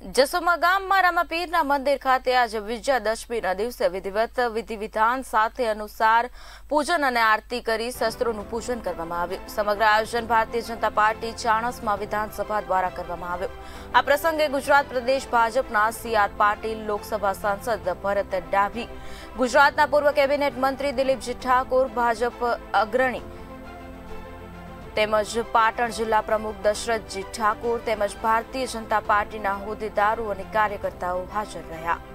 જસોમા ગામમાં રામાપીરના મંદિર ખાતે આજે વિજયાદશમીના દિવસે વિધિવત વિધિ-વિધાન સાથે અનુસાર પૂજન અને આરતી કરી શસ્ત્રોનું પૂજન કરવામાં આવ્યું। સમગ્ર આયોજન ભારતીય જનતા પાર્ટી ચાણસ્મા વિધાનસભા દ્વારા કરવામાં આવ્યું। આ પ્રસંગે ગુજરાત પ્રદેશ ભાજપના સી.આર. પાટીલ, લોકસભા સાંસદ ભરત ડાભી, ગુજરાતના પૂર્વ કેબિનેટ મંત્રી દિલીપજી ઠાકોર, ભાજપ અગ્રણી તેમજ પાટણ જિલ્લા પ્રમુખ દશરથજી ઠાકોર તેમજ ભારતીય જનતા પાર્ટીના હોદ્દેદારો અને કાર્યકર્તાઓ હાજર રહ્યા।